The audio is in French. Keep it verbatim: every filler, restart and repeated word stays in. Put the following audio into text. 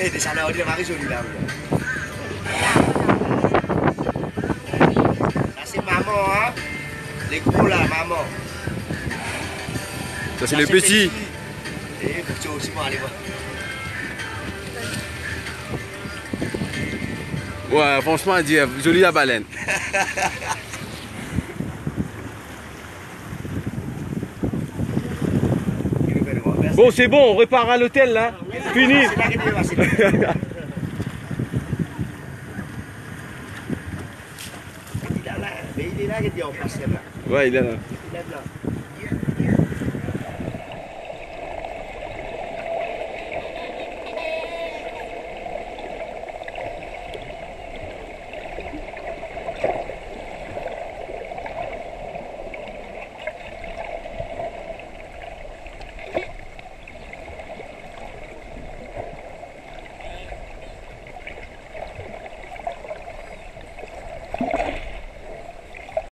Eh, des salades, il est marré joli là. Ça c'est maman, hein. Les gros là, maman. Ça c'est le petit. Et petit aussi, moi, allez voir. Ouais, franchement, dire jolie la baleine. Bon, c'est bon, on repart à l'hôtel là. Fini. Il est là, il est là, il est en place là. Ouais, il est là. Il est là.